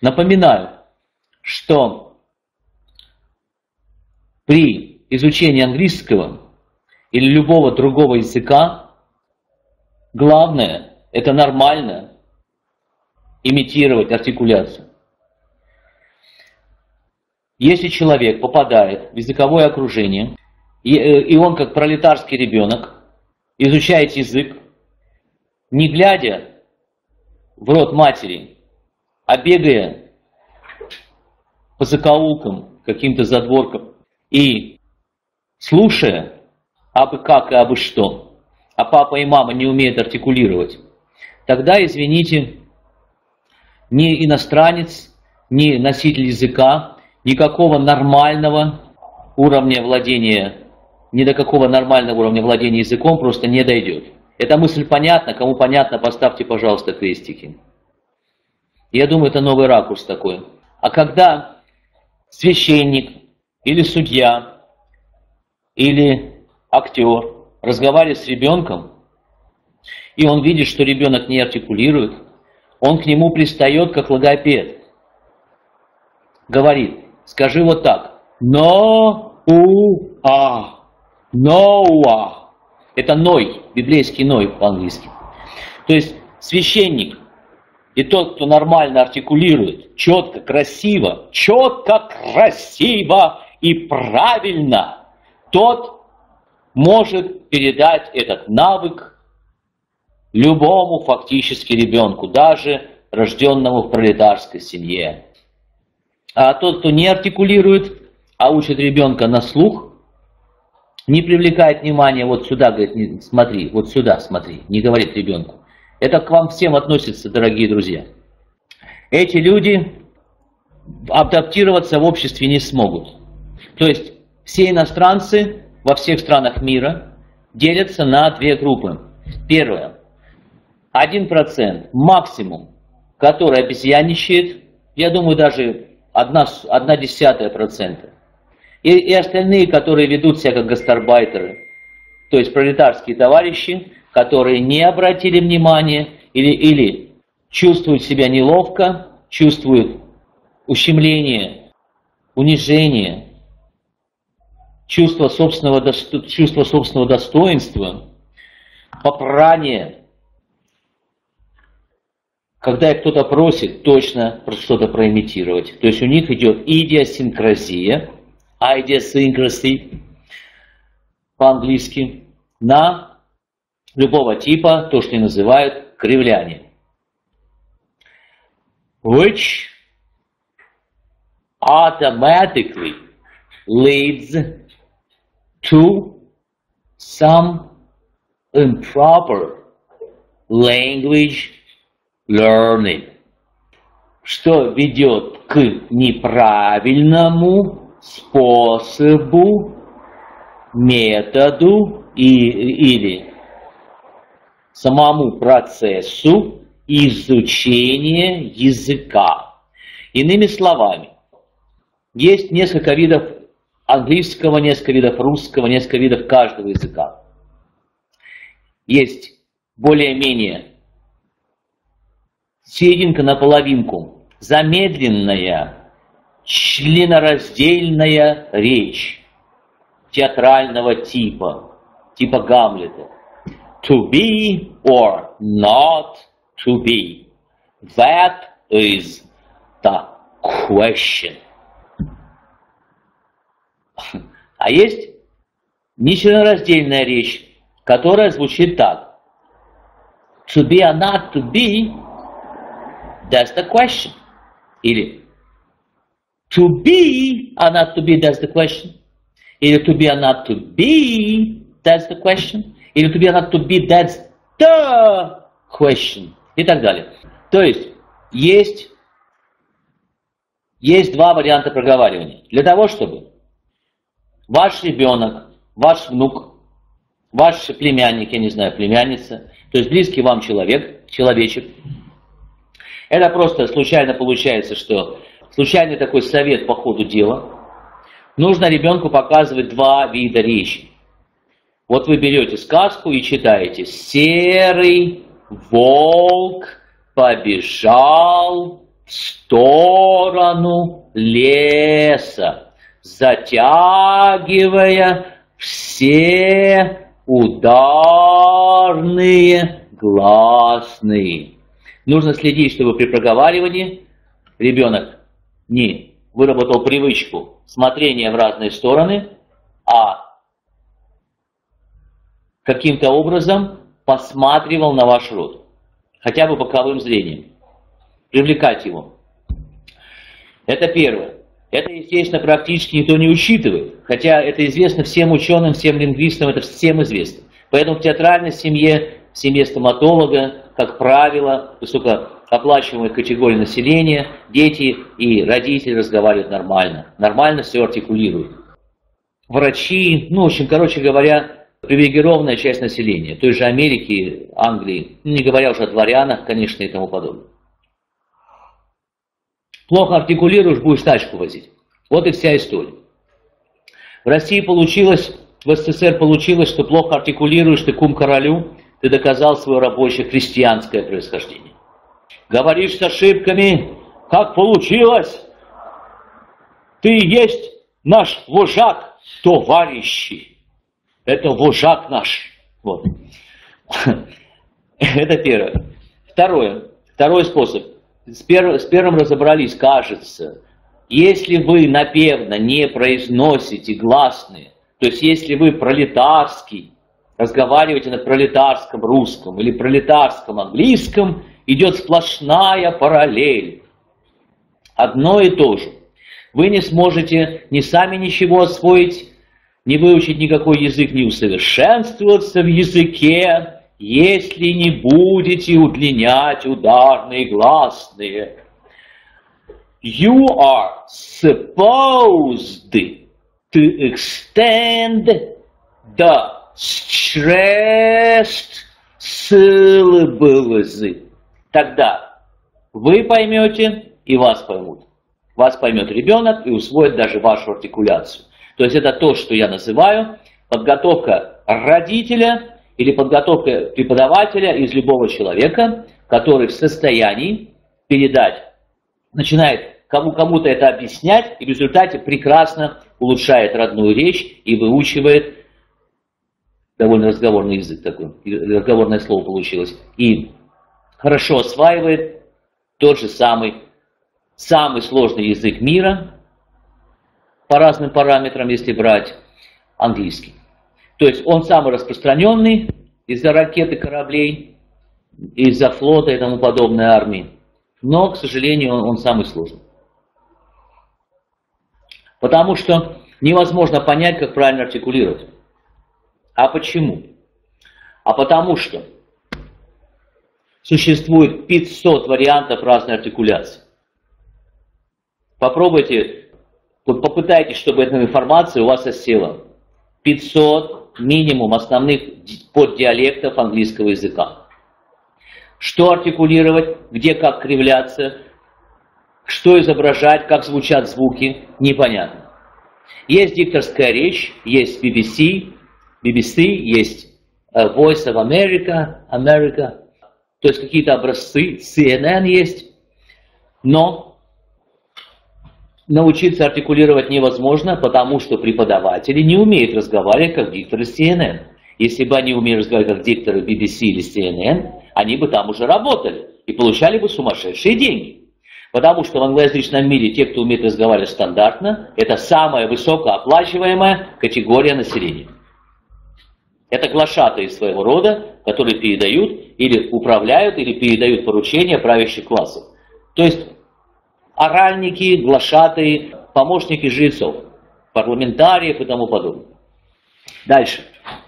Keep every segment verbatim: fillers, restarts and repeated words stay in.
Напоминаю, что при изучении английского или любого другого языка главное – это нормально имитировать артикуляцию. Если человек попадает в языковое окружение, и, и он как пролетарский ребенок изучает язык, не глядя в рот матери, а бегая по закоулкам, каким-то задворкам, и слушая абы как и абы что, а папа и мама не умеют артикулировать, тогда, извините, ни иностранец, ни носитель языка, никакого нормального уровня владения, ни до какого нормального уровня владения языком просто не дойдет. Эта мысль понятна? Кому понятно, поставьте, пожалуйста, крестики. Я думаю, это новый ракурс такой. А когда священник или судья или актер разговаривает с ребенком, и он видит, что ребенок не артикулирует, он к нему пристает, как логопед. Говорит, скажи вот так. Но-у-а. Ноуа. Это ной, библейский ной по-английски. То есть священник и тот, кто нормально артикулирует, четко, красиво, четко, красиво и правильно, тот может передать этот навык любому фактически ребенку, даже рожденному в пролетарской семье. А тот, кто не артикулирует, а учит ребенка на слух, не привлекает внимания вот сюда, говорит, не, смотри, вот сюда смотри, не говорит ребенку. Это к вам всем относится, дорогие друзья. Эти люди адаптироваться в обществе не смогут. То есть все иностранцы во всех странах мира делятся на две группы. Первое. Один процент максимум, который обезьянничает, я думаю, даже одна, одна десятая процента. И, и остальные, которые ведут себя как гастарбайтеры, то есть пролетарские товарищи, которые не обратили внимания или, или чувствуют себя неловко, чувствуют ущемление, унижение, чувство собственного, досто, чувство собственного достоинства, попрание, когда их кто-то просит точно что-то проимитировать. То есть у них идет идиосинкразия, idiosyncrasy по-английски, на любого типа, то, что и называют кривляние. Which automatically leads to some improper language learning, что ведет к неправильному способу, методу и, или самому процессу изучения языка. Иными словами, есть несколько видов английского, несколько видов русского, несколько видов каждого языка. Есть более-менее серединка на половинку, замедленная, членораздельная речь театрального типа, типа Гамлета. To be or not to be. That is the question. А есть нечленораздельная речь, которая звучит так. To be or not to be, that's the question. Или to be or not to be, that's the question. Или to be or not to be, that's the question. Или to be or not to be, that's the question. И так далее. То есть, есть, есть два варианта проговаривания. Для того, чтобы ваш ребенок, ваш внук, ваш племянник, я не знаю, племянница, то есть близкий вам человек, человечек, это просто случайно получается, что случайный такой совет по ходу дела. Нужно ребенку показывать два вида речи. Вот вы берете сказку и читаете. Серый волк побежал в сторону леса, затягивая все ударные гласные. Нужно следить, чтобы при проговаривании ребенок не выработал привычку смотрения в разные стороны, а каким-то образом посматривал на ваш рот, хотя бы боковым зрением, привлекать его. Это первое. Это, естественно, практически никто не учитывает, хотя это известно всем ученым, всем лингвистам, это всем известно. Поэтому в театральной семье, в семье стоматолога, как правило, высокооплачиваемой категории населения, дети и родители разговаривают нормально, нормально все артикулируют. Врачи, ну, в общем, короче говоря, привилегированная часть населения, той же Америки, Англии, не говоря уже о дворянах, конечно, и тому подобное. Плохо артикулируешь, будешь тачку возить. Вот и вся история. В России получилось, в СССР получилось, что плохо артикулируешь, ты кум королю, ты доказал свое рабочее христианское происхождение. Говоришь с ошибками, как получилось, ты есть наш вожак, товарищи. Это вожак наш. Вот. Это первое. Второе. Второй способ. С, пер, с первым разобрались, кажется. Если вы напевно не произносите гласные, то есть если вы пролетарский, разговариваете на пролетарском русском или пролетарском английском, идет сплошная параллель. Одно и то же. Вы не сможете ни сами ничего освоить, не выучить никакой язык, не усовершенствоваться в языке, если не будете удлинять ударные гласные. You are supposed to extend the stressed syllables. Тогда вы поймете и вас поймут. Вас поймет ребенок и усвоит даже вашу артикуляцию. То есть это то, что я называю подготовка родителя или подготовка преподавателя из любого человека, который в состоянии передать, начинает кому, кому-то это объяснять и в результате прекрасно улучшает родную речь и выучивает, довольно разговорный язык такой, разговорное слово получилось, и хорошо осваивает тот же самый, самый сложный язык мира, по разным параметрам, если брать английский. То есть он самый распространенный из-за ракет и кораблей, из-за флота и тому подобной армии. Но, к сожалению, он, он самый сложный. Потому что невозможно понять, как правильно артикулировать. А почему? А потому что существует пятьсот вариантов разной артикуляции. Попробуйте. Вот попытайтесь, чтобы эта информация у вас осела. пятьсот минимум основных поддиалектов английского языка. Что артикулировать, где как кривляться, что изображать, как звучат звуки, непонятно. Есть дикторская речь, есть би би си, би би си, есть Voice of America, America, то есть какие-то образцы, си эн эн есть, но научиться артикулировать невозможно, потому что преподаватели не умеют разговаривать как дикторы си эн эн. Если бы они умели разговаривать как дикторы би би си или си эн эн, они бы там уже работали и получали бы сумасшедшие деньги. Потому что в англоязычном мире те, кто умеет разговаривать стандартно, это самая высокооплачиваемая категория населения. Это глашатаи своего рода, которые передают или управляют, или передают поручения правящих классов. То есть оральники, глашатаи, помощники жрецов, парламентариев и тому подобное. Дальше.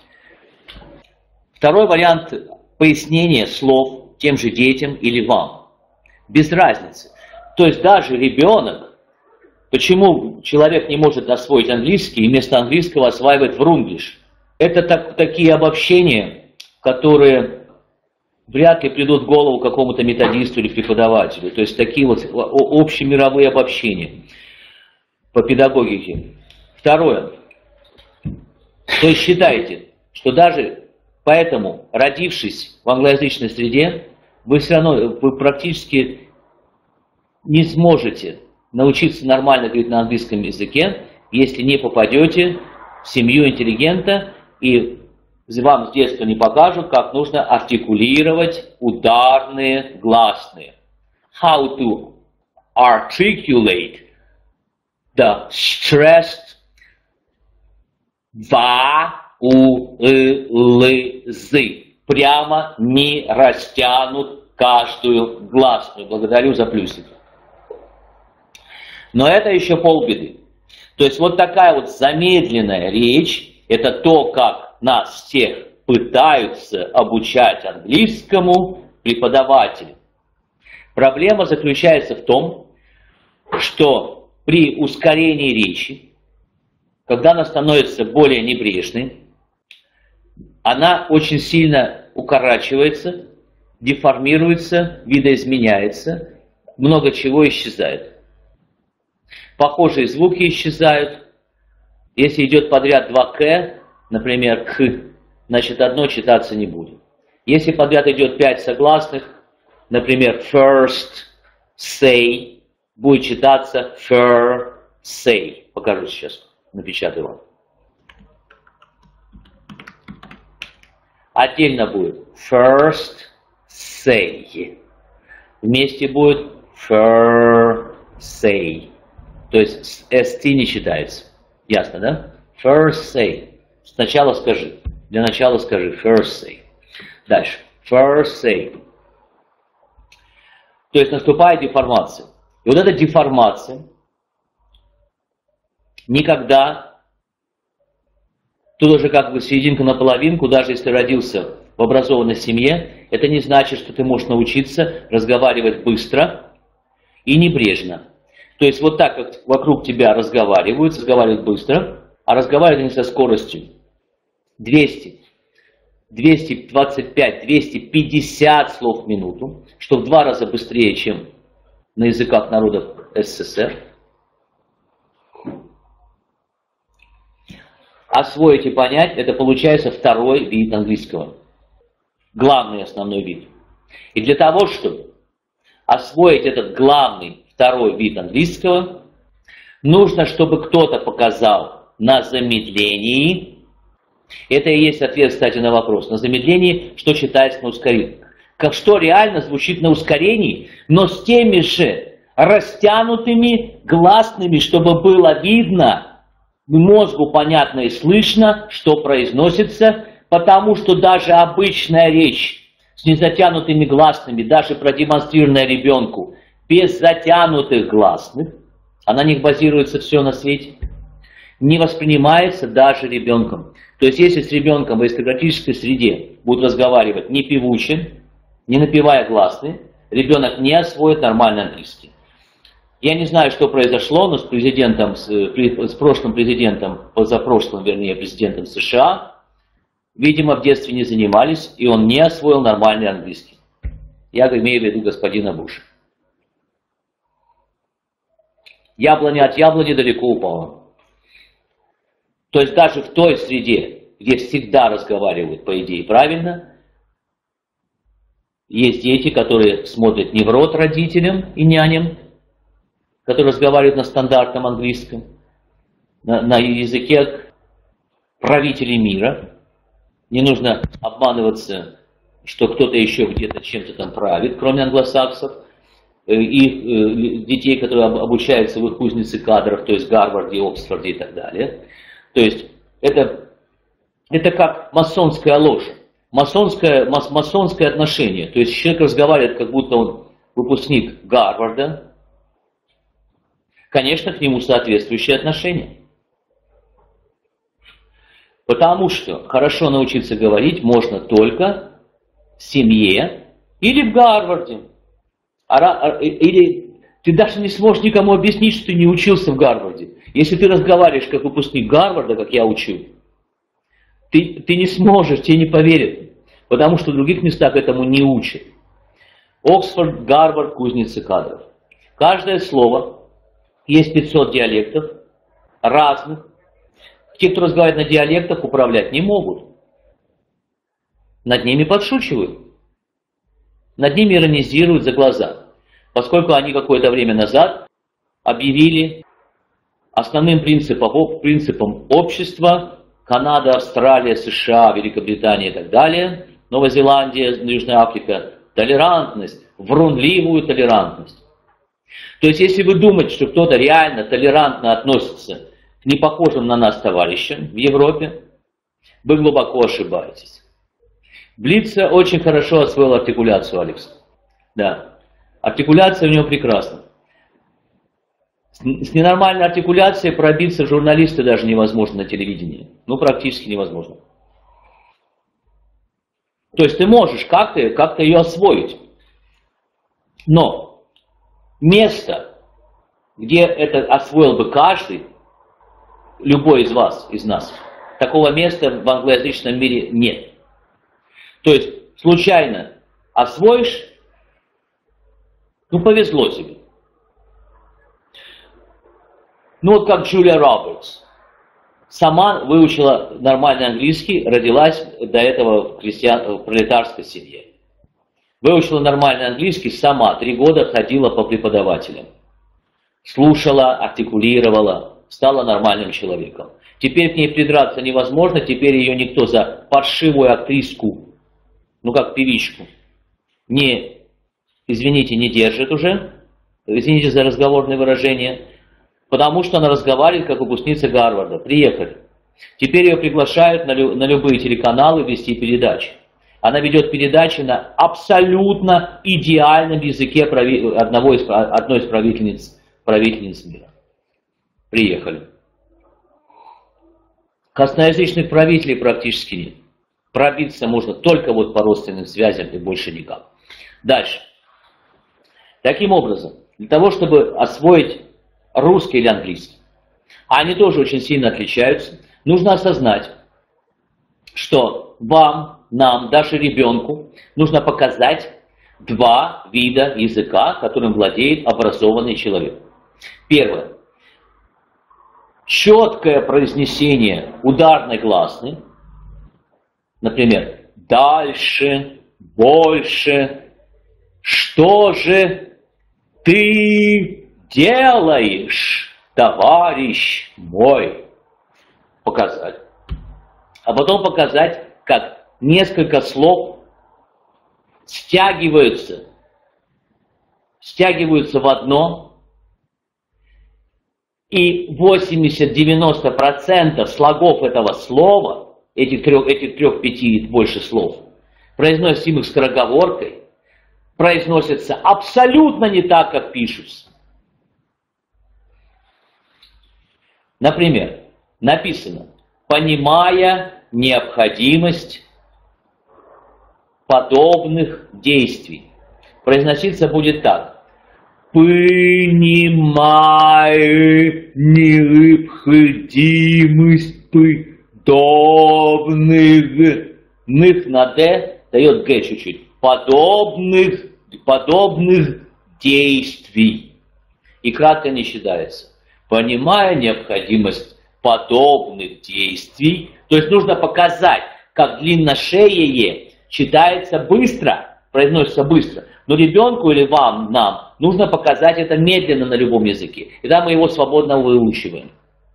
Второй вариант пояснения слов тем же детям или вам. Без разницы. То есть даже ребенок, почему человек не может освоить английский и вместо английского осваивает врунглиш? Это так, такие обобщения, которые вряд ли придут в голову какому-то методисту или преподавателю. То есть такие вот общемировые обобщения по педагогике. Второе. То есть считайте, что даже поэтому, родившись в англоязычной среде, вы все равно вы практически не сможете научиться нормально говорить на английском языке, если не попадете в семью интеллигента и вам с детства не покажут, как нужно артикулировать ударные гласные. How to articulate the stressed va, у, л, з. Прямо не растянут каждую гласную. Благодарю за плюсик. Но это еще полбеды. То есть вот такая вот замедленная речь, это то, как нас всех пытаются обучать английскому преподаватели. Проблема заключается в том, что при ускорении речи, когда она становится более небрежной, она очень сильно укорачивается, деформируется, видоизменяется, много чего исчезает. Похожие звуки исчезают. Если идет подряд два «к», например, «к», значит одно читаться не будет. Если подряд идет пять согласных, например, first, say, будет читаться fur, say. Покажу сейчас, напечатаю вам. Отдельно будет first, say. Вместе будет fur, say. То есть st не читается. Ясно, да? First say. Сначала скажи. Для начала скажи first say. Дальше. First say. То есть наступает деформация. И вот эта деформация никогда, тут уже как бы серединка на половинку, даже если родился в образованной семье, это не значит, что ты можешь научиться разговаривать быстро и небрежно. То есть вот так, как вокруг тебя разговаривают, разговаривают быстро, а разговаривают они со скоростью двести, двести двадцать пять, двести пятьдесят слов в минуту, что в два раза быстрее, чем на языках народов СССР. Освоить и понять, это получается второй вид английского. Главный основной вид. И для того, чтобы освоить этот главный второй вид английского, нужно, чтобы кто-то показал на замедлении. Это и есть ответ, кстати, на вопрос. На замедлении, что читается на ускорении. Как что реально звучит на ускорении, но с теми же растянутыми гласными, чтобы было видно, мозгу понятно и слышно, что произносится, потому что даже обычная речь с незатянутыми гласными, даже продемонстрированная ребенку, без затянутых гласных, а на них базируется все на свете, не воспринимается даже ребенком. То есть если с ребенком в аристократической среде будут разговаривать не певуче, не напевая гласные, ребенок не освоит нормальный английский. Я не знаю, что произошло, но с президентом, с, с прошлым президентом, позапрошлым, вернее, президентом США, видимо, в детстве не занимались, и он не освоил нормальный английский. Я имею в виду господина Буша. Яблоня от яблони далеко упала. То есть даже в той среде, где всегда разговаривают, по идее, правильно, есть дети, которые смотрят не в рот родителям и няням, которые разговаривают на стандартном английском, на, на языке правителей мира. Не нужно обманываться, что кто-то еще где-то чем-то там правит, кроме англосаксов. И детей, которые обучаются в их кузнице кадров, то есть Гарварде, Оксфорде и так далее. То есть это, это как масонская ложь, масонское, мас, масонское отношение. То есть человек разговаривает, как будто он выпускник Гарварда. Конечно, к нему соответствующее отношение. Потому что хорошо научиться говорить можно только в семье или в Гарварде. Или ты даже не сможешь никому объяснить, что ты не учился в Гарварде. Если ты разговариваешь как выпускник Гарварда, как я учу, ты, ты не сможешь, тебе не поверят. Потому что в других местах этому не учат. Оксфорд, Гарвард, кузницы кадров. Каждое слово, есть пятьсот диалектов, разных. Те, кто разговаривает на диалектах, управлять не могут. Над ними подшучивают. Над ними иронизируют за глаза. поскольку они какое-то время назад объявили основным принципом, принципом общества Канада, Австралия, США, Великобритания и так далее, Новая Зеландия, Южная Африка, толерантность, врунливую толерантность. То есть, если вы думаете, что кто-то реально толерантно относится к непохожим на нас товарищам в Европе, вы глубоко ошибаетесь. Блица очень хорошо освоил артикуляцию, Алекс. Да, артикуляция у него прекрасна. С ненормальной артикуляцией пробиться в журналисты даже невозможно на телевидении. Ну, практически невозможно. То есть ты можешь как-то как-то ее освоить. Но место, где это освоил бы каждый, любой из вас, из нас, такого места в англоязычном мире нет. То есть случайно освоишь, ну повезло тебе. Ну вот как Джулия Робертс. Сама выучила нормальный английский, родилась до этого в, крестьян, в пролетарской семье. Выучила нормальный английский сама, три года ходила по преподавателям. Слушала, артикулировала, стала нормальным человеком. Теперь к ней придраться невозможно, теперь ее никто за паршивую актриску, ну как певичку, не, извините, не держит уже, извините за разговорное выражение, потому что она разговаривает как выпускница Гарварда. Приехали. Теперь ее приглашают на, лю на любые телеканалы вести передачи. Она ведет передачи на абсолютно идеальном языке одного из, одной из правительниц, правительниц мира. Приехали. Косноязычных правителей практически нет. Пробиться можно только вот по родственным связям и больше никак. Дальше. Таким образом, для того, чтобы освоить русский или английский, а они тоже очень сильно отличаются, нужно осознать, что вам, нам, даже ребенку нужно показать два вида языка, которым владеет образованный человек. Первое. Четкое произнесение ударной гласной, например, дальше, больше, что же ты делаешь, товарищ мой? Показать. А потом показать, как несколько слов стягиваются, стягиваются в одно, и восемьдесят-девяносто процентов слогов этого слова, этих трех, этих трех, пяти и больше слов, произносимых скороговоркой, произносятся абсолютно не так, как пишутся. Например, написано, понимая необходимость подобных действий. Произноситься будет так. Понимая необходимость подобных, ных на д дает г чуть-чуть, подобных, подобных действий. И кратко не считается. Понимая необходимость подобных действий, то есть нужно показать, как длинношеее читается быстро, произносится быстро, но ребенку или вам, нам, нужно показать это медленно на любом языке. И тогда мы его свободно выучиваем.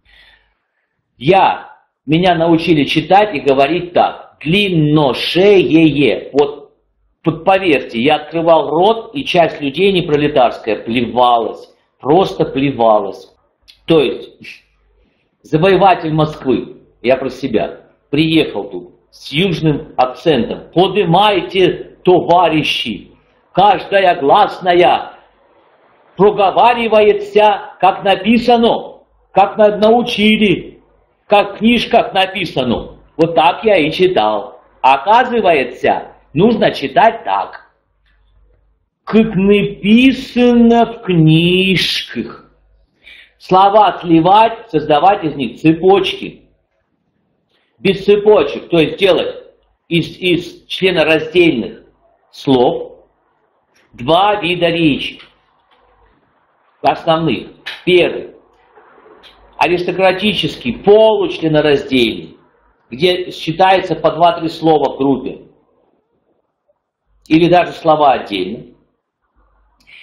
Я, меня научили читать и говорить так. Длинношеее. Вот, вот поверьте, я открывал рот, и часть людей не пролетарская плевалась. Просто плевалась. То есть, завоеватель Москвы, я про себя, приехал тут с южным акцентом. Поднимайте, товарищи, каждая гласная проговаривается, как написано, как научили, как в книжках написано. Вот так я и читал. Оказывается, нужно читать так. Как написано в книжках. Слова сливать, создавать из них цепочки. Без цепочек, то есть делать из, из членораздельных слов два вида речи. Основных. Первый. Аристократический, получленораздельный, где считается по два-три слова в группе. Или даже слова отдельно.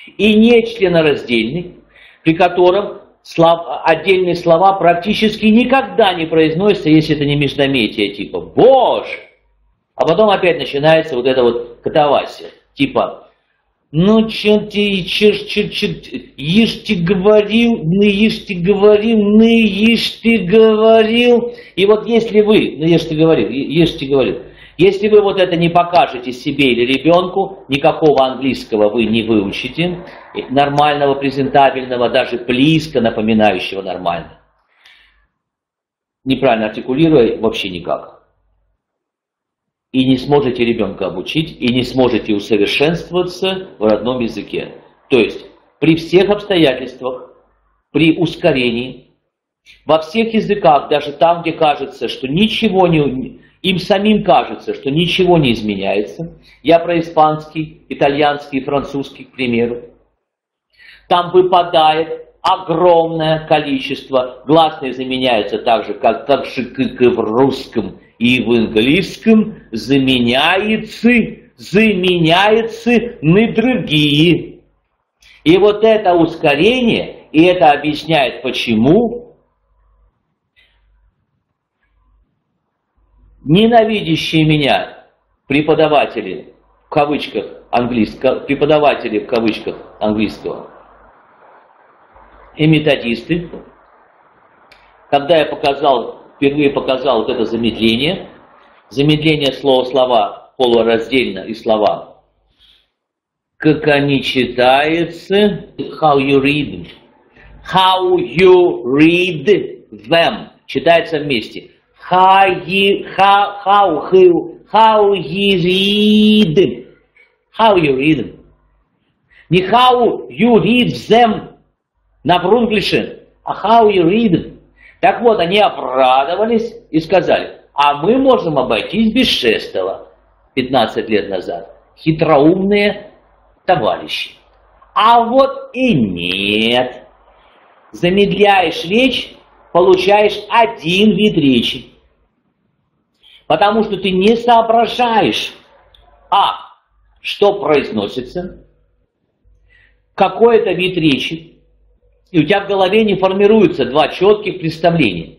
и нечленораздельный, при котором слов, отдельные слова практически никогда не произносятся, если это не междометие, типа «Боже!». А потом опять начинается вот это вот катавасия, типа «Ну, че ты, че, че, че, ишь ты говорил, ну, ишь ты говорил, ну, ишь ты говорил». И вот если вы, ну, ишь ты говорил, ишь ты говорил, если вы вот это не покажете себе или ребенку, никакого английского вы не выучите, нормального, презентабельного, даже близко напоминающего нормально. Неправильно артикулируя, вообще никак. И не сможете ребенка обучить, и не сможете усовершенствоваться в родном языке. То есть при всех обстоятельствах, при ускорении, во всех языках, даже там, где кажется, что ничего не... Им самим кажется, что ничего не изменяется. Я про испанский, итальянский, французский, к примеру. Там выпадает огромное количество. Гласные заменяются так же, как, так же, как и в русском и в английском. Заменяется, заменяется на другие. И вот это ускорение, и это объясняет, почему ненавидящие меня преподаватели, в кавычках, английского, преподаватели, в кавычках, английского, и методисты, когда я показал, впервые показал вот это замедление, замедление слова-слова полураздельно и слова, как они читаются, how you read, how you read them, читается вместе. How you, how, how, how you read. How you read. Не how you read them на фрунглише, а how you read. Так вот, они обрадовались и сказали, а мы можем обойтись без шестого пятнадцать лет назад. Хитроумные товарищи. А вот и нет. Замедляешь речь, получаешь один вид речи. Потому что ты не соображаешь, а, что произносится, какой это вид речи, и у тебя в голове не формируются два четких представления.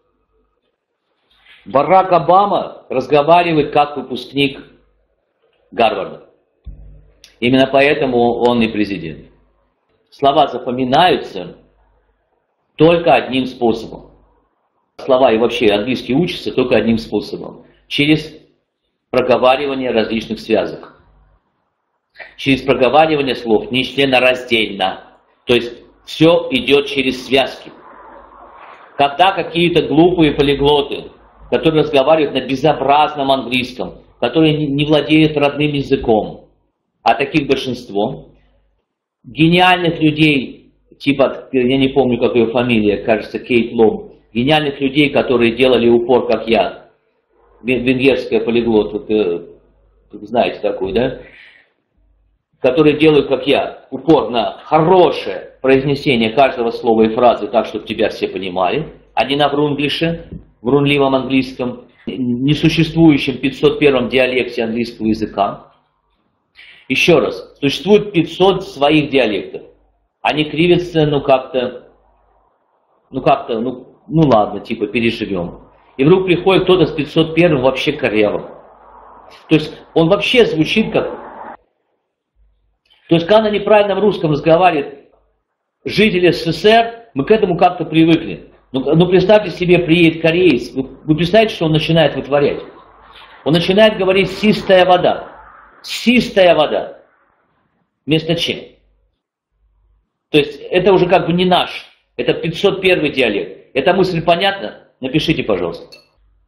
Барак Обама разговаривает как выпускник Гарварда. Именно поэтому он и президент. Слова запоминаются только одним способом. Слова и вообще английский учится только одним способом. Через проговаривание различных связок. Через проговаривание слов нечленораздельно. То есть все идет через связки. Когда какие-то глупые полиглоты, которые разговаривают на безобразном английском, которые не владеют родным языком, а таких большинство, гениальных людей, типа, я не помню, как ее фамилия, кажется, Кейт Лом, гениальных людей, которые делали упор, как я, венгерская полиглот, вот, э, знаете такую, да? Которые делают, как я, упор на хорошее произнесение каждого слова и фразы так, чтобы тебя все понимали, а не на врунглише, врунливом английском, несуществующем пятьсот первом диалекте английского языка. Еще раз, существует пятьсот своих диалектов. Они кривятся, ну как-то, ну как-то, ну, ну ладно, типа переживем. И вдруг приходит кто-то с пятьсот первым вообще корявым. То есть он вообще звучит как... То есть когда на неправильном русском разговаривает житель СССР, мы к этому как-то привыкли. Ну, ну представьте себе, приедет кореец, вы, вы представляете, что он начинает вытворять? Он начинает говорить «систая вода». «Систая вода». Вместо «чем». То есть это уже как бы не наш, это пятьсот первый диалект. Эта мысль понятна? Напишите, пожалуйста.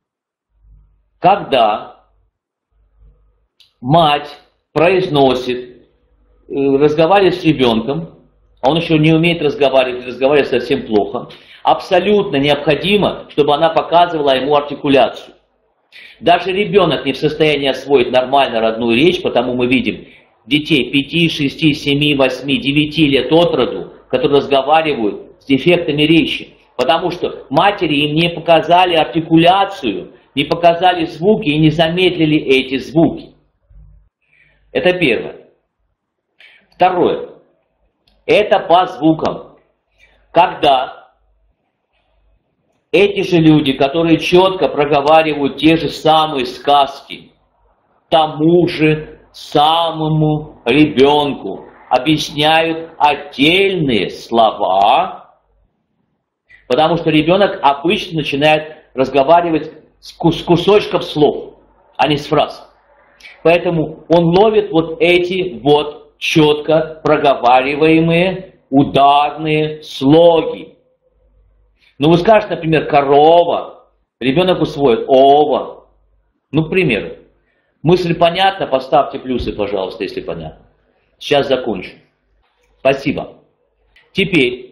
Когда мать произносит, разговаривает с ребенком, а он еще не умеет разговаривать, разговаривает совсем плохо, абсолютно необходимо, чтобы она показывала ему артикуляцию. Даже ребенок не в состоянии освоить нормально родную речь, потому мы видим детей пяти, шести, семи, восьми, девяти лет от роду, которые разговаривают с дефектами речи, потому что матери им не показали артикуляцию, не показали звуки и не замедлили эти звуки. Это первое. Второе. Это по звукам. Когда эти же люди, которые четко проговаривают те же самые сказки, тому же самому ребенку объясняют отдельные слова, потому что ребенок обычно начинает разговаривать с кусочков слов, а не с фраз. Поэтому он ловит вот эти вот четко проговариваемые ударные слоги. Ну вы скажете, например, корова, ребенок усвоит ова. Ну, к примеру. Мысль понятна? Поставьте плюсы, пожалуйста, если понятно. Сейчас закончу. Спасибо. Теперь,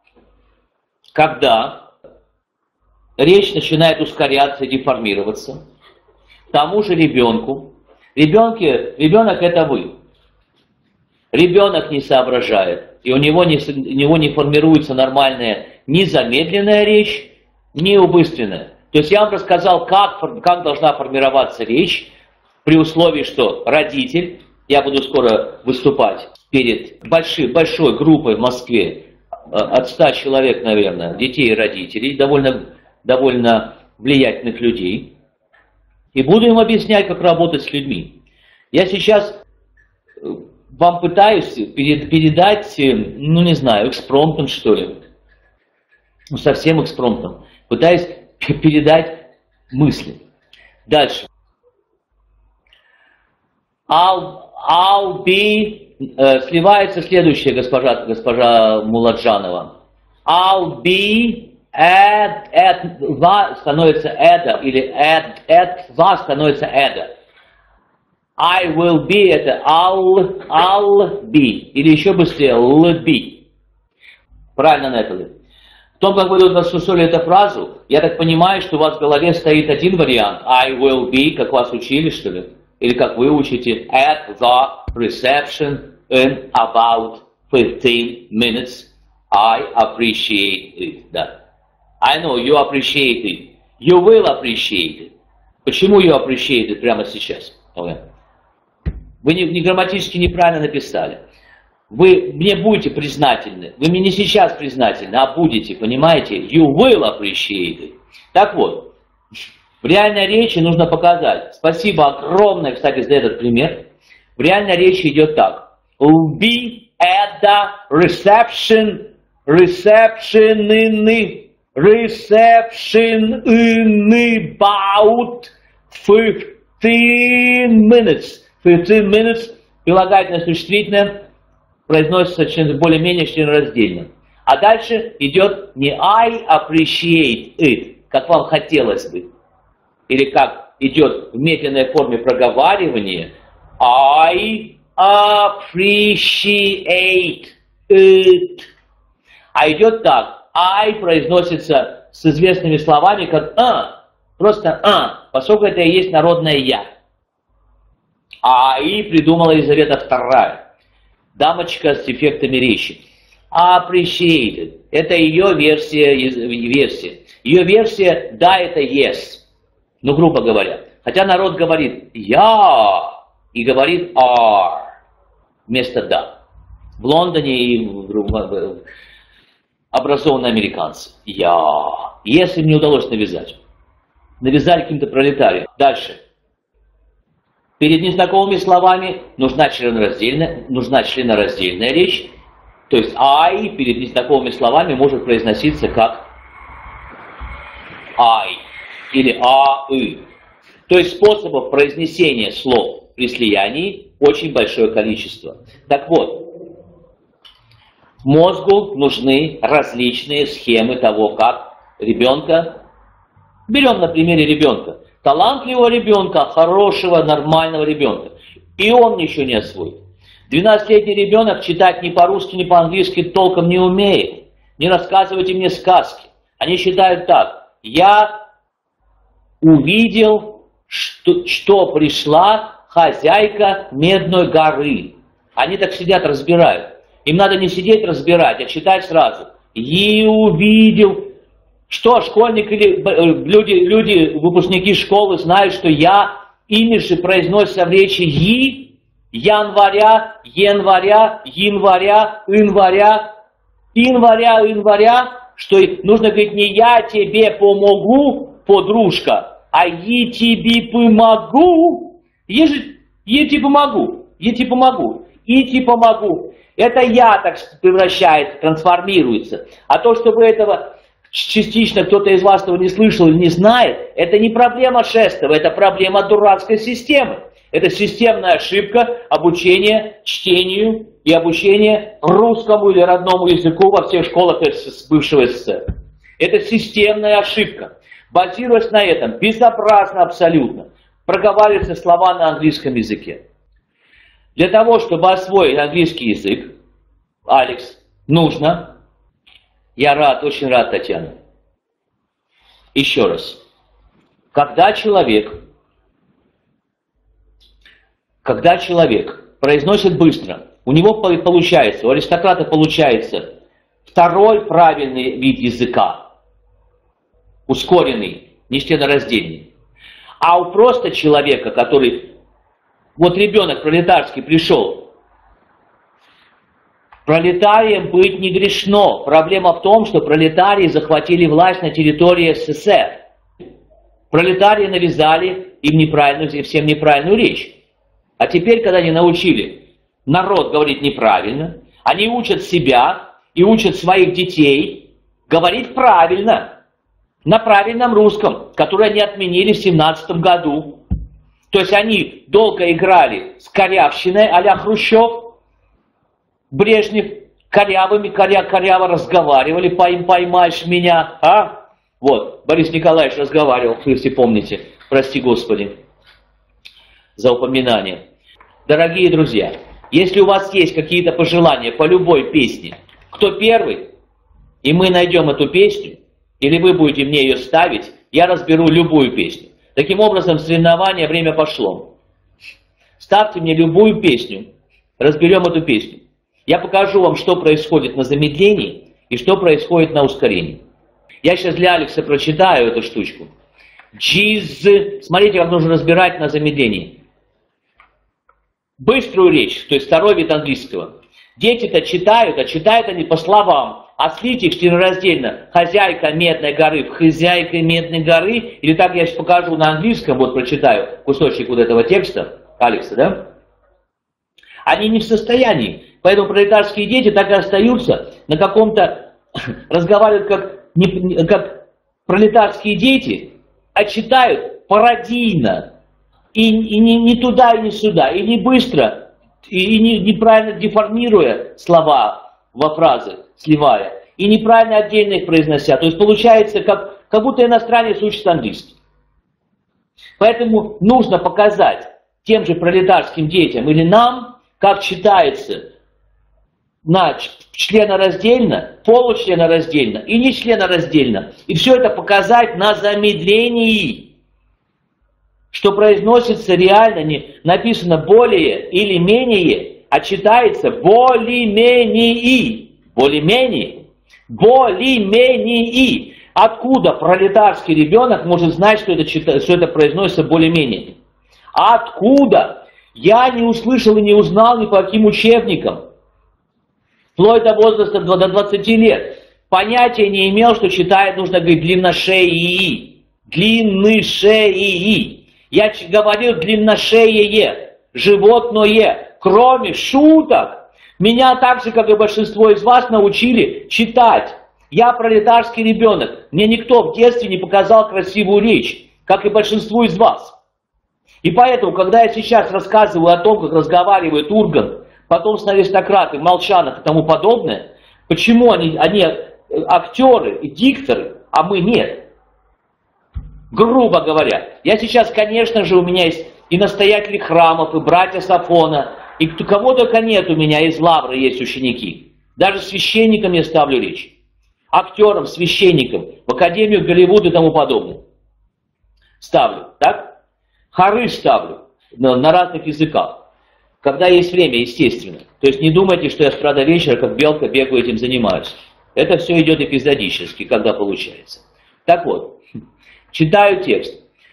когда речь начинает ускоряться и деформироваться, тому же ребенку, ребенке, ребенок это вы. Ребенок не соображает, и у него не, у него не формируется нормальная ни замедленная речь, ни убыстренная. То есть я вам рассказал, как, как должна формироваться речь, при условии, что родитель, я буду скоро выступать перед большой, большой группой в Москве, от ста человек, наверное, детей и родителей, довольно, довольно влиятельных людей, и буду им объяснять, как работать с людьми. Я сейчас вам пытаюсь передать, ну не знаю, экспромтом что ли, ну совсем экспромтом, пытаюсь передать мысли. Дальше. I'll, I'll be, э, сливается следующее, госпожа, госпожа Муладжанова. I'll be at, at, va становится эда, или at, at, va становится эда. I will be это I'll, I'll be, или еще быстрее, will be. Правильно, Нэтали? В том, как вы тут рассусолили эту фразу, я так понимаю, что у вас в голове стоит один вариант, I will be, как вас учили, что ли? Или как вы учите, at the reception in about fifteen minutes, I appreciate it. Да. I know you appreciate it. You will appreciate it. Почему you appreciate it прямо сейчас? Okay. Вы не, не грамматически неправильно написали. Вы мне будете признательны. Вы мне не сейчас признательны, а будете, понимаете? You will appreciate it. Так вот. В реальной речи нужно показать. Спасибо огромное, кстати, за этот пример. В реальной речи идет так. Will be at the reception, reception in, reception in about fifteen minutes. fifteen minutes, прилагательное существительное, произносится более-менее членораздельно. А дальше идет не I appreciate it, как вам хотелось бы. Или как идет в медленной форме проговаривания, I appreciate it. А идет так, I произносится с известными словами, как а, просто а, поскольку это и есть народное я. А I придумала Елизавета вторая, дамочка с дефектами речи. Appreciate it. Это ее версия, версия. Ее версия, да, это yes. Ну, грубо говоря. Хотя народ говорит «я» и говорит «are» вместо «да». В Лондоне и в образованные американцы. «Я». Если им не удалось навязать. Навязали каким-то пролетариям. Дальше. Перед незнакомыми словами нужна членораздельная, нужна членораздельная речь. То есть «I» перед незнакомыми словами может произноситься как «I». Или а-ы. То есть способов произнесения слов при слиянии очень большое количество. Так вот, мозгу нужны различные схемы того, как ребенка, берем на примере ребенка, талантливого ребенка, хорошего, нормального ребенка, и он еще не освоит. двенадцатилетний ребенок читать ни по-русски, ни по-английски толком не умеет. Не рассказывайте мне сказки. Они считают так, я увидел, что, что пришла хозяйка Медной горы. Они так сидят, разбирают. Им надо не сидеть разбирать, а читать сразу. И увидел. Что, школьник или люди, люди, выпускники школы знают, что я, имя же произносится в речи «и», января, января, января, января, января, января, что нужно говорить не «я тебе помогу, подружка», а «я тебе помогу», «я тебе помогу», «я тебе помогу», «я тебе помогу». Это «я» так превращается, трансформируется. А то, что вы этого частично кто-то из вас этого не слышал или не знает, это не проблема Шестого, это проблема дурацкой системы. Это системная ошибка обучения чтению и обучения русскому или родному языку во всех школах бывшего СССР. Это системная ошибка. Базируясь на этом, безобразно абсолютно проговариваются слова на английском языке. Для того, чтобы освоить английский язык, Алекс, нужно, я рад, очень рад, Татьяна, еще раз, когда человек, когда человек произносит быстро, у него получается, у аристократа получается второй правильный вид языка, ускоренный, нечленораздельный. А у просто человека, который, вот ребенок пролетарский пришел, пролетарием быть не грешно. Проблема в том, что пролетарии захватили власть на территории СССР. Пролетарии навязали им неправильную, всем неправильную речь. А теперь, когда они научили народ говорить неправильно, они учат себя и учат своих детей говорить правильно, на правильном русском, который они отменили в семнадцатом году. То есть они долго играли с корявщиной а-ля Хрущев, Брежнев, корявыми, коря, коряво разговаривали, пойм, поймаешь меня, а? Вот, Борис Николаевич разговаривал, если помните, прости Господи за упоминание. Дорогие друзья, если у вас есть какие-то пожелания по любой песне, кто первый, и мы найдем эту песню, или вы будете мне ее ставить, я разберу любую песню. Таким образом, соревнование, время пошло. Ставьте мне любую песню, разберем эту песню. Я покажу вам, что происходит на замедлении и что происходит на ускорении. Я сейчас для Алекса прочитаю эту штучку. Джиз. Смотрите, как нужно разбирать на замедлении. Быструю речь, то есть второй вид английского. Дети-то читают, а читают они по словам. А слите членораздельно «хозяйка Медной горы» в «хозяйка Медной горы». Или так я сейчас покажу на английском, вот прочитаю кусочек вот этого текста, Алекса, да? Они не в состоянии. Поэтому пролетарские дети так и остаются на каком-то, разговаривают как, не, как пролетарские дети, а читают пародийно. И, и не, не туда, и не сюда, и не быстро, и, и не, неправильно деформируя слова во фразы, сливая, и неправильно отдельно их произнося. То есть получается, как, как будто иностранец учит английский. Поэтому нужно показать тем же пролетарским детям или нам, как читается на членораздельно, получленораздельно и не членораздельно. И все это показать на замедлении. Что произносится реально, не написано более или менее, а читается более-менее. Более-менее. Более-менее. Откуда пролетарский ребенок может знать, что это, что это произносится более-менее? Откуда? Я не услышал и не узнал ни по каким учебникам. Вплоть до возраста до двадцати лет. Понятия не имел, что читает нужно говорить длинношеи. Длиннышеи. Я говорил длинношеее, животное, кроме шуток. Меня так же, как и большинство из вас, научили читать. Я пролетарский ребенок. Мне никто в детстве не показал красивую речь, как и большинству из вас. И поэтому, когда я сейчас рассказываю о том, как разговаривает Ургант, потомственные аристократы, Молчанов и тому подобное, почему они, они актеры и дикторы, а мы нет? Грубо говоря. Я сейчас, конечно же, у меня есть и настоятели храмов, и братья Сафона, и кого только нет у меня, из Лавры есть ученики. Даже священникам я ставлю речь. Актерам, священникам, в Академию Голливуда и тому подобное. Ставлю, так? Хоры ставлю на, на разных языках. Когда есть время, естественно. То есть не думайте, что я с утра до вечера, как белка, бегаю этим занимаюсь. Это все идет эпизодически, когда получается. Так вот. Читаю текст.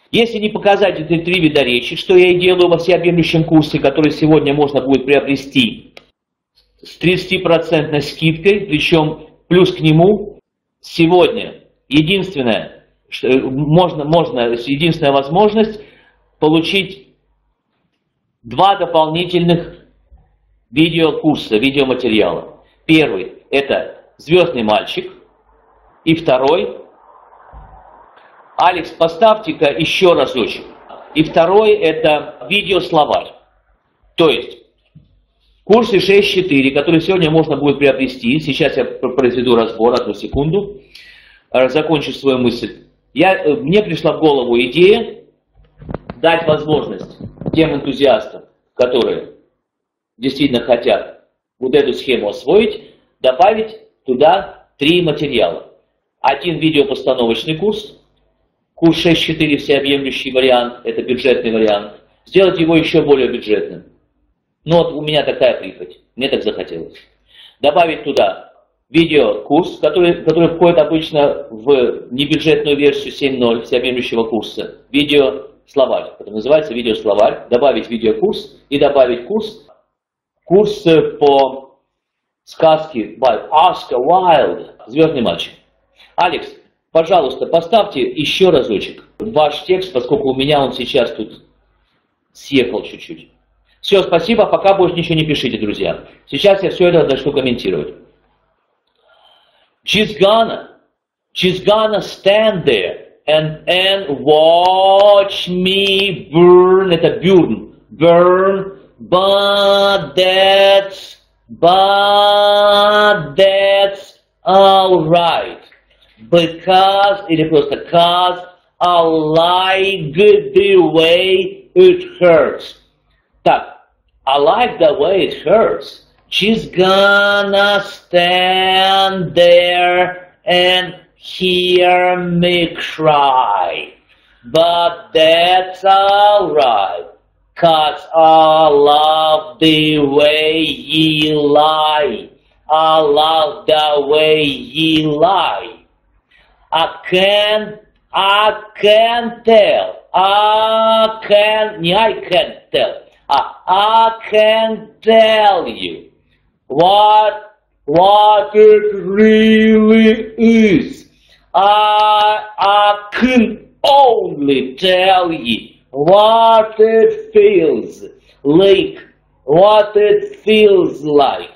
Если не показать эти три вида речи, что я и делаю во всеобъемлющем курсе, который сегодня можно будет приобрести с тридцатипроцентной скидкой, причем плюс к нему сегодня единственное, что можно, можно, единственная возможность получить два дополнительных видеокурса, видеоматериала. Первый – это «Звездный мальчик», и второй – Алекс, поставьте-ка еще разочек. И второй – это видеословарь. То есть курсы шесть четыре, которые сегодня можно будет приобрести. Сейчас я произведу разбор, одну секунду, закончу свою мысль. Я, мне пришла в голову идея дать возможность тем энтузиастам, которые действительно хотят вот эту схему освоить, добавить туда три материала. Один видеопостановочный курс, курс шесть четыре всеобъемлющий вариант, это бюджетный вариант, сделать его еще более бюджетным. Ну вот у меня такая прихоть, мне так захотелось. Добавить туда видеокурс, который, который входит обычно в небюджетную версию семь ноль всеобъемлющего курса, видеословарь, это называется видеословарь, добавить видеокурс и добавить курс, курс по сказке by Oscar Wilde «Звездный мальчик». Алекс, пожалуйста, поставьте еще разочек ваш текст, поскольку у меня он сейчас тут съехал чуть-чуть. Все, спасибо, пока больше ничего не пишите, друзья. Сейчас я все это начну комментировать. She's gonna, she's gonna stand there and, and watch me burn, это burn, burn, but that's, but that's alright. Because, или просто cause I like the way it hurts. Так, I like the way it hurts. She's gonna stand there and hear me cry. But that's alright, cause I love the way you lie. I love the way you lie. I can't, I can't tell, I can't, I can't tell, I, I can't tell you what, what it really is. I, I can only tell you what it feels like, what it feels like.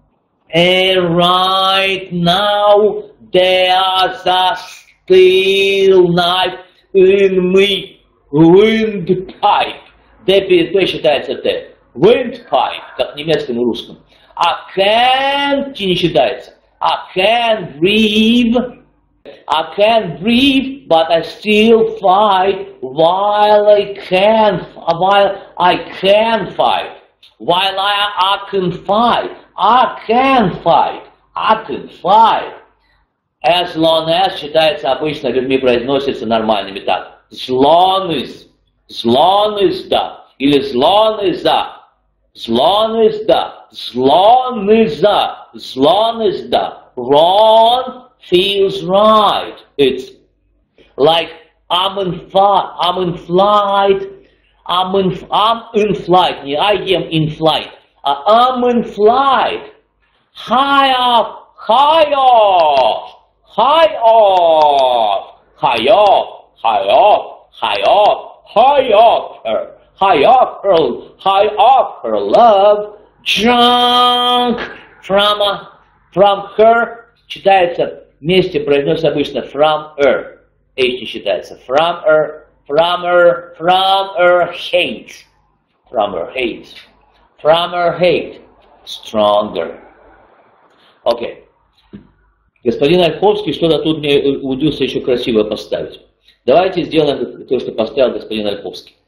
And right now, there's a steel knife in me, windpipe. Д, П считается Т. Windpipe, как в немецком и русском. I can't не считается. I can't breathe. I can't breathe, but I still fight while I can, while I can fight. While I, I can fight. I can fight. I can fight. As long as считается обычно, людьми произносится нормальными так. As long as, as long as да, или as long as да, as long as да, as long as да, as long as да. Wrong feels right. It's like I'm in flight, I'm in flight, I'm in, I'm in flight, не I am in flight, а I'm in flight. High up, high off. High off, high off, high off, high off, high off her, high off her, high off her love, drunk from, from her, читается вместе, произносится обычно from her, H не считается, from her, from her, from her hate, from her hate, from her hate, stronger. Okay. Господин Ольховский что-то тут мне удился еще красиво поставить. Давайте сделаем то, что поставил господин Ольховский.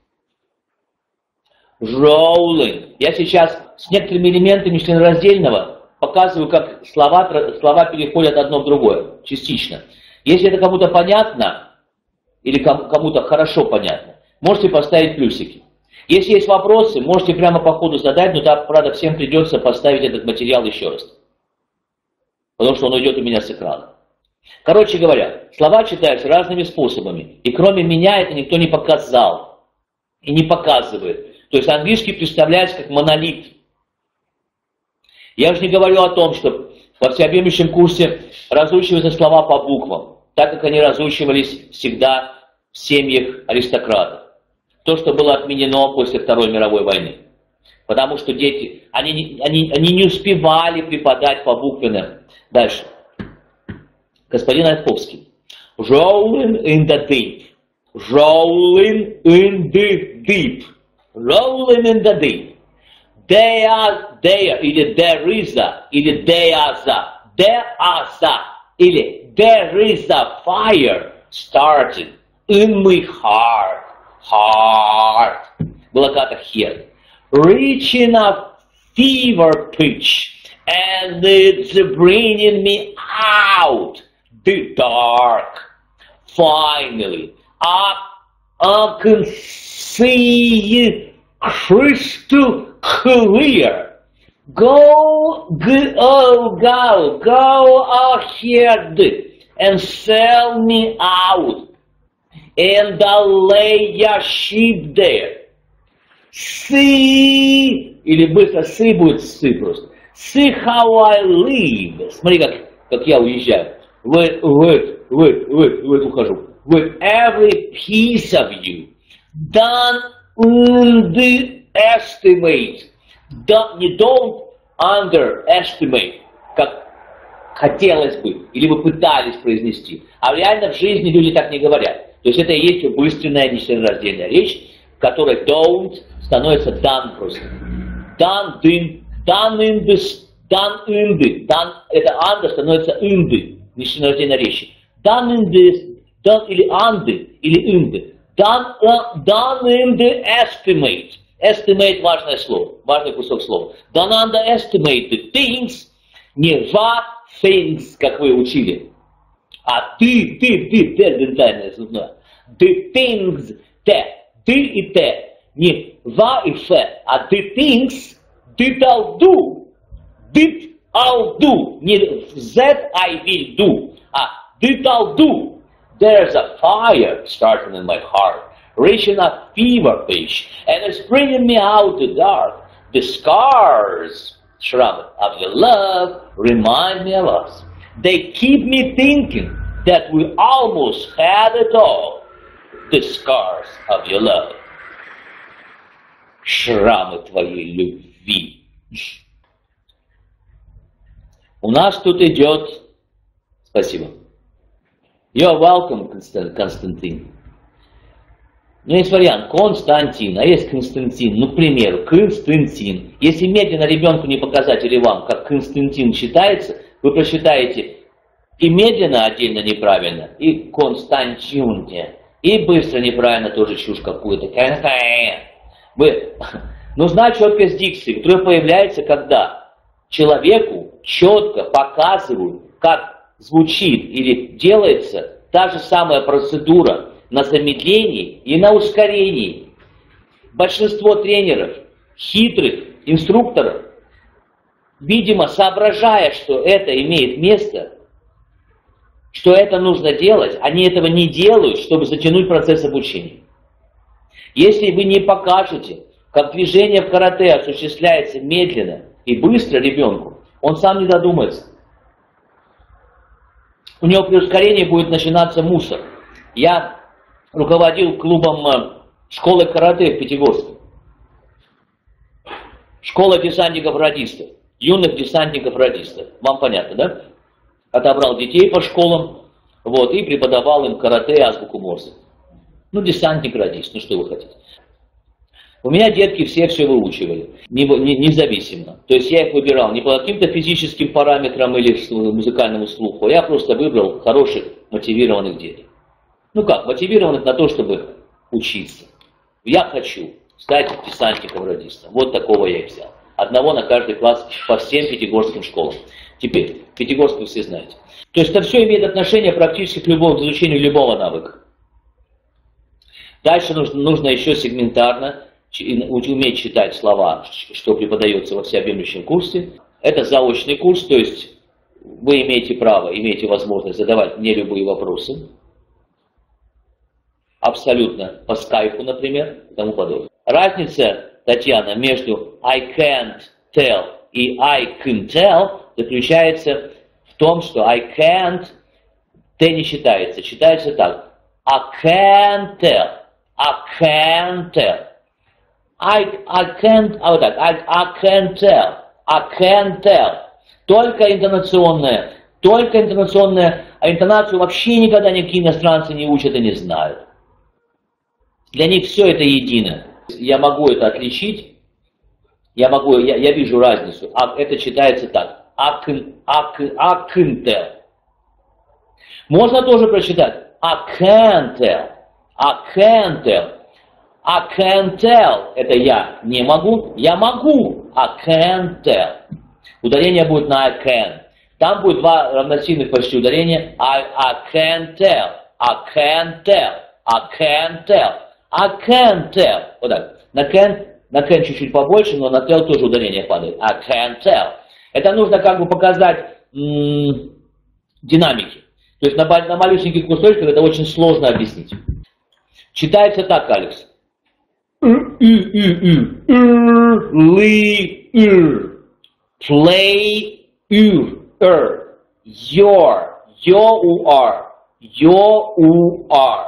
Rolling. Я сейчас с некоторыми элементами членораздельного показываю, как слова, слова переходят одно в другое, частично. Если это кому-то понятно, или кому-то хорошо понятно, можете поставить плюсики. Если есть вопросы, можете прямо по ходу задать, но так, правда, всем придется поставить этот материал еще раз. Потому что он уйдет у меня с экрана. Короче говоря, слова читаются разными способами. И кроме меня это никто не показал. И не показывает. То есть английский представляется как монолит. Я же не говорю о том, что во всеобъемлющем курсе разучиваются слова по буквам, так как они разучивались всегда в семьях аристократов. То, что было отменено после Второй мировой войны. Потому что дети, они, они, они не успевали преподать по буквенно. Дальше. Господин Айтковский. Rolling in the deep. Rolling in the deep. Rolling in the deep. They are there, или there is a, или they are the. There are the, или there is a fire starting in my heart. Heart. Было как-то here. Reaching a fever pitch. And it's bringing me out. The dark. Finally. I, I can see crystal clear. Go, go, oh, go, go ahead and sell me out. And I'll lay your sheep there. See, или быстро see будет see просто. See how I live. Смотри, как, как я уезжаю. With, with, with, with, with, ухожу. With every piece of you. Don't underestimate. Don't, не don't underestimate, как хотелось бы, или вы пытались произнести. А реально в жизни люди так не говорят. То есть это и есть убыстренная нечленораздельная речь, в которой don't становится done просто. Done, done, done in the, done in the, done, это under становится in the, нечленораздельной речи. Done in the, done или under, или in the. Done, uh, done in the estimate. Estimate важное слово, важный кусок слова. Don't underestimate the things, не what things, как вы учили, а ты, ты, ты, ты, дентальное зубное. The things, те, ты и те, не va и fe, а the things, did I'll do, did I'll do, не that I will do, а did I'll do. There's a fire starting in my heart, reaching a fever pitch, and it's bringing me out the dark. The scars, шрамы, of your love remind me of us. They keep me thinking that we almost had it all. The scars of your love. Шрамы твоей любви. У нас тут идет... Спасибо. You're welcome, Константин. Ну, есть вариант Константин, а есть Константин. Ну, к примеру, Константин. Если медленно ребенку не показать или вам, как Константин читается, вы прочитаете и медленно отдельно неправильно, и Константин, и быстро неправильно тоже чушь какую-то. Вы... Нужна четкость дикции, которая появляется, когда человеку четко показывают, как звучит или делается та же самая процедура на замедлении и на ускорении. Большинство тренеров, хитрых инструкторов, видимо, соображая, что это имеет место, что это нужно делать, они этого не делают, чтобы затянуть процесс обучения. Если вы не покажете, как движение в карате осуществляется медленно и быстро ребенку, он сам не додумается. У него при ускорении будет начинаться мусор. Я руководил клубом школы карате в Пятигорске. Школа десантников-радистов, юных десантников-радистов. Вам понятно, да? Отобрал детей по школам, вот, и преподавал им карате и азбуку Морзе. Ну, десантник-радист, ну что вы хотите. У меня детки все все выучивали, независимо. То есть я их выбирал не по каким-то физическим параметрам или музыкальному слуху, я просто выбрал хороших, мотивированных детей. Ну как, мотивированных на то, чтобы учиться. Я хочу стать десантником-радистом. Вот такого я и взял. Одного на каждый класс по всем пятигорским школам. Теперь, Пятигорск вы все знаете. То есть это все имеет отношение практически к любому, к изучению любого навыка. Дальше нужно, нужно еще сегментарно уметь читать слова, что преподается во всеобъемлющем курсе. Это заочный курс, то есть вы имеете право, имеете возможность задавать мне любые вопросы. Абсолютно по скайпу, например, и тому подобное. Разница, Татьяна, между I can't tell и I can tell заключается в том, что I can't, T не считается, считается так. I can't tell, I can't tell. I, I can't, а вот так, I, I can't tell, I can't tell. Только интонационная, только интонационная, а интонацию вообще никогда никакие иностранцы не учат и не знают. Для них все это едино. Я могу это отличить, я могу, я, я вижу разницу. А это читается так. I can, I can, I can tell. Можно тоже прочитать. I can't tell. I can't tell. I can't tell. Это я не могу. Я могу. I can't tell. Ударение будет на I can. Там будет два равносильных почти ударения. I, I can't tell. I can't tell. I can't tell. I can't tell. Вот так. На can, на can чуть-чуть побольше, но на tell тоже ударение падает. I can't tell. Это нужно как бы показать м- динамики. То есть на, на малюсеньких кусочках это очень сложно объяснить. Читается так, Алекс. Ли, play, ur, your, your, your,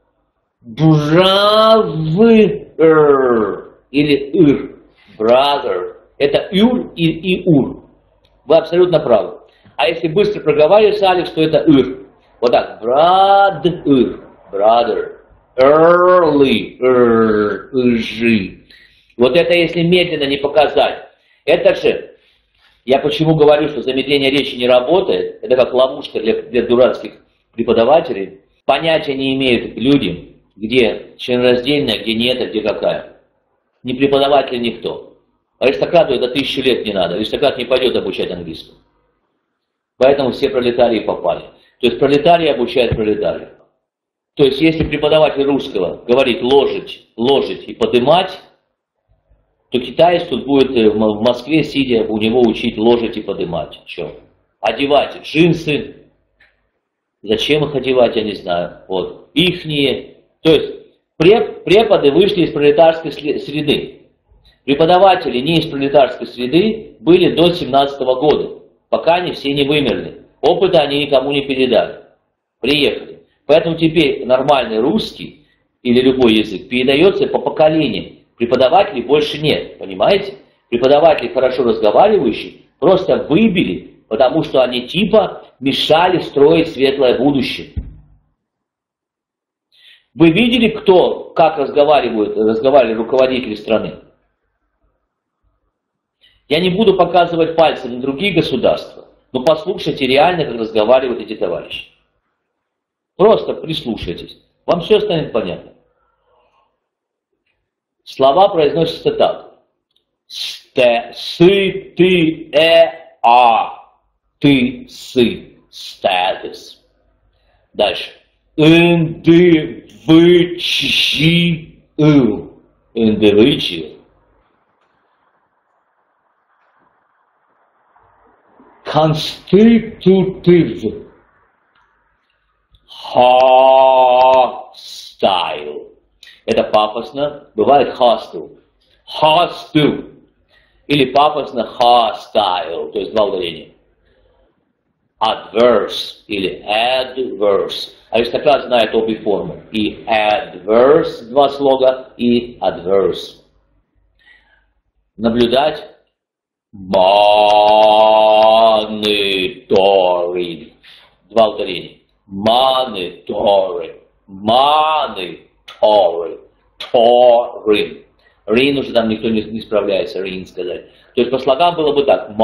brother или ur, brother. Это юр и, и ур. Вы абсолютно правы. А если быстро проговаривается, Алекс, то это ур. Вот так. Brother, brother. Early, er, вот это если медленно не показать. Это же, я почему говорю, что замедление речи не работает, это как ловушка для, для дурацких преподавателей. Понятия не имеют люди, где членораздельная, где нет, а где какая. Ни преподаватель, никто. Аристократу это тысячу лет не надо. Аристократ не пойдет обучать английскому. Поэтому все пролетарии попали. То есть пролетарии обучают пролетариев. То есть если преподаватель русского говорит ложить, ложить и подымать, то китаец тут будет в Москве, сидя, у него учить ложить и подымать. Че? Одевать джинсы. Зачем их одевать, я не знаю. Вот. Ихние. То есть преподы вышли из пролетарской среды. Преподаватели не из пролетарской среды были до семнадцатого года, пока они все не вымерли. Опыта они никому не передали. Приехали. Поэтому теперь нормальный русский или любой язык передается по поколениям. Преподавателей больше нет, понимаете? Преподаватели, хорошо разговаривающие, просто выбили, потому что они типа мешали строить светлое будущее. Вы видели, кто, как разговаривают, разговаривали руководители страны? Я не буду показывать пальцем на другие государства, но послушайте реально, как разговаривают эти товарищи. Просто прислушайтесь. Вам все станет понятно. Слова произносятся так. Сте, сы, ты, э, а, ты, сы, статус. Дальше. Individual. Individual. Constitutive. Hostile. Это пафосно. Бывает hostile. Hostile. Или пафосно hostile. То есть два ударения. Adverse или adverse. Аристократ знает обе формы. И adverse, два слога, и adverse. Наблюдать. Monitoring. Два ударения. Monitoring. Monitoring. Toring. Рин уже там никто не, не справляется, рин сказать. То есть по слогам было бы так.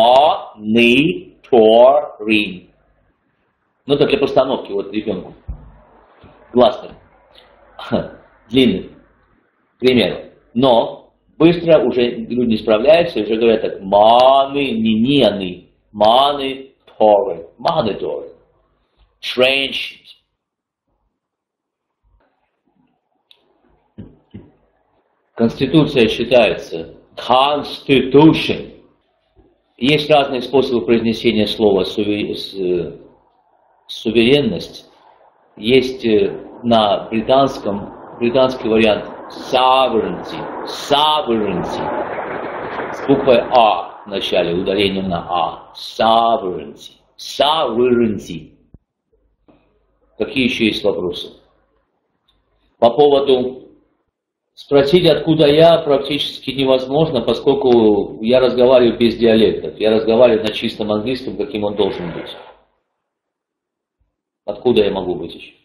Monitoring. Ну это для постановки вот ребенку. Гласный. Длинный. К примеру. Но быстро уже люди не справляются и уже говорят так. Money, не не они. Monitoring. Monitoring. Trench. Конституция считается Constitution Есть разные способы произнесения слова суверенность. Есть на британском, британский вариант sovereignty, sovereignty, с буквой А в начале, ударением на А. Sovereignty, sovereignty. Какие еще есть вопросы? По поводу спросить, откуда я, практически невозможно, поскольку я разговариваю без диалектов. Я разговариваю на чистом английском, каким он должен быть. Откуда я могу быть еще?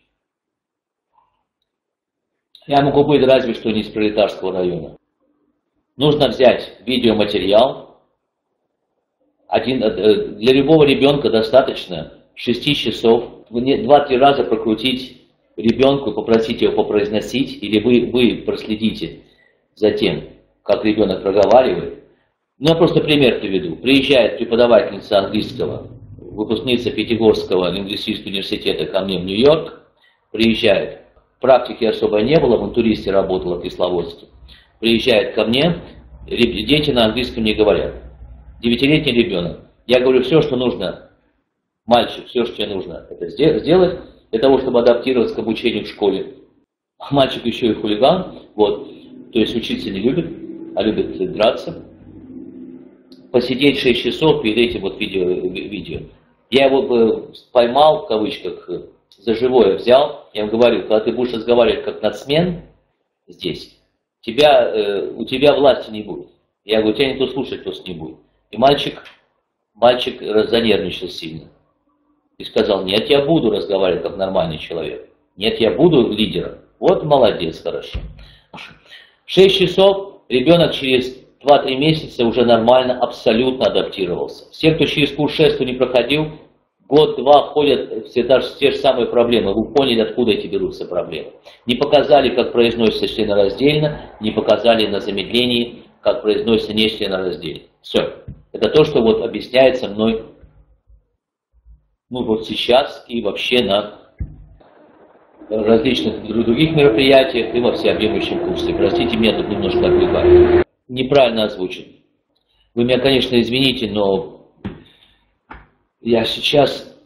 Я могу быть разве что не из пролетарского района. Нужно взять видеоматериал. Один, для любого ребенка достаточно шести часов. два-три раза прокрутить ребенку, попросить его попроизносить, или вы, вы проследите за тем, как ребенок проговаривает. Ну, я просто пример приведу. Приезжает преподавательница английского, выпускница Пятигорского лингвистического университета ко мне в Нью-Йорк, приезжает, практики особо не было, в интуристе работала в Кисловодске, приезжает ко мне, дети на английском не говорят. Девятилетний ребенок. Я говорю, все, что нужно, мальчик, все, что тебе нужно, это сделать, для того, чтобы адаптироваться к обучению в школе. Мальчик еще и хулиган, вот, то есть учиться не любит, а любит драться. Посидеть шесть часов перед этим вот видео. видео. Я его поймал, в кавычках, за живое взял, я ему говорю, когда ты будешь разговаривать как нацмен здесь, тебя, э, у тебя власти не будет. Я говорю, тебя никто слушать просто не будет. И мальчик, мальчик занервничал сильно. И сказал, нет, я буду разговаривать как нормальный человек. Нет, я буду лидером. Вот молодец, хорошо. Шесть часов ребенок через два-три месяца уже нормально, абсолютно адаптировался. Все, кто через курс шествия не проходил, год-два ходят все даже те же самые проблемы. Вы поняли, откуда эти берутся проблемы. Не показали, как произносится членораздельно, не показали на замедлении, как произносится не членораздельно. Все. Это то, что вот объясняется мной ну вот сейчас и вообще на различных других мероприятиях и во всеобъемлющем курсе. Простите, меня тут немножко отвлекаю. Неправильно озвучен. Вы меня, конечно, извините, но я сейчас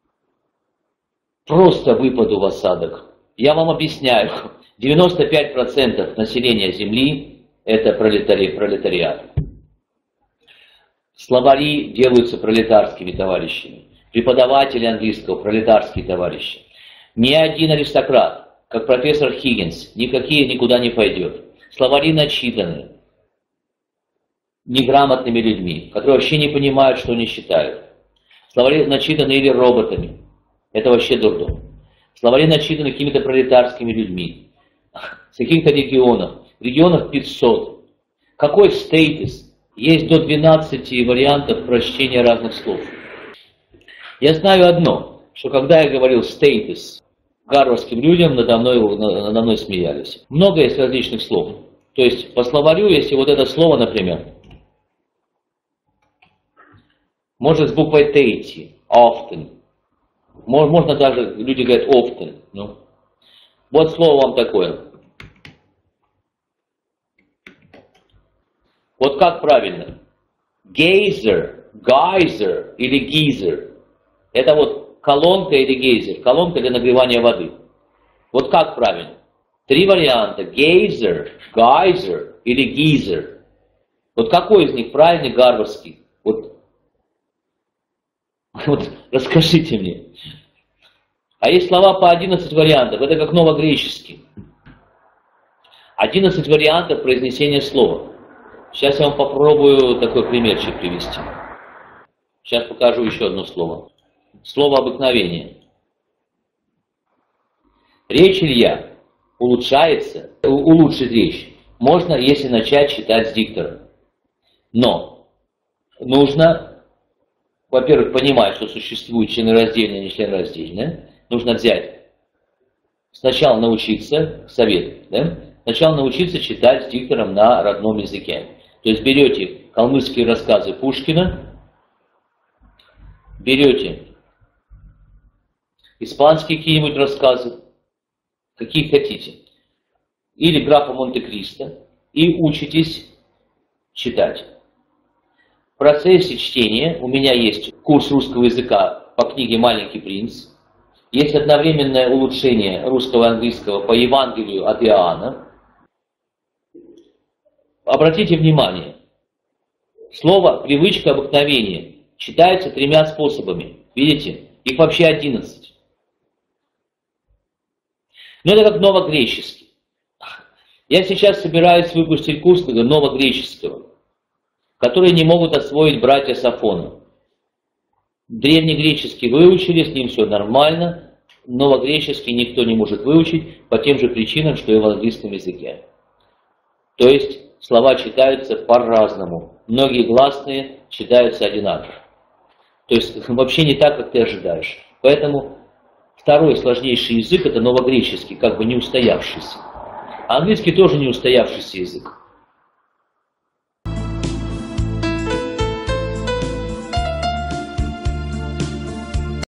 просто выпаду в осадок. Я вам объясняю, девяносто пять процентов населения Земли это пролетари, пролетариат. Словари делаются пролетарскими товарищами. Преподаватели английского, пролетарские товарищи. Ни один аристократ, как профессор Хиггинс, никакие никуда не пойдет. Словари начитаны неграмотными людьми, которые вообще не понимают, что они считают. Словари начитаны или роботами. Это вообще дурдом. Словари начитаны какими-то пролетарскими людьми. С каких-то регионов. В регионах пятьсот. Какой стейтус? Есть до двенадцати вариантов прочтения разных слов. Я знаю одно, что когда я говорил «стейтус» гарвардским людям, надо мной, надо мной смеялись. Много есть различных слов. То есть по словарю, если вот это слово, например, может с буквой «т» идти, often. Можно даже, люди говорят often. Ну. Вот слово вам такое. Вот как правильно? Гейзер, гайзер или гизер. Это вот колонка или гейзер. Колонка для нагревания воды. Вот как правильно? Три варианта. Гейзер, гайзер или гизер. Вот какой из них правильный гарвардский? Вот, вот расскажите мне. А есть слова по одиннадцать вариантов. Это как новогреческий. одиннадцать вариантов произнесения слова. Сейчас я вам попробую такой примерчик привести. Сейчас покажу еще одно слово. Слово обыкновение. Речь Илья улучшается, улучшить речь можно, если начать читать с диктора. Но нужно, во-первых, понимать, что существует членораздельное и нечленораздельное. Нужно взять, сначала научиться, совет, да? Сначала научиться читать с диктором на родном языке. То есть берете калмыцкие рассказы Пушкина, берете испанские какие-нибудь рассказы, какие хотите, или графа Монте-Кристо, и учитесь читать. в процессе чтения у меня есть курс русского языка по книге «Маленький принц». Есть одновременное улучшение русского и английского по Евангелию от Иоанна. Обратите внимание, слово «привычка», «обыкновение» читается тремя способами. Видите? Их вообще одиннадцать. Но это как новогреческий. Я сейчас собираюсь выпустить курс новогреческого, который не могут освоить братья с Афона. Древнегреческий выучили, с ним все нормально. Новогреческий никто не может выучить по тем же причинам, что и в английском языке. То есть слова читаются по-разному. Многие гласные читаются одинаково. То есть вообще не так, как ты ожидаешь. Поэтому второй сложнейший язык — это новогреческий, как бы не устоявшийся. А английский тоже не устоявшийся язык.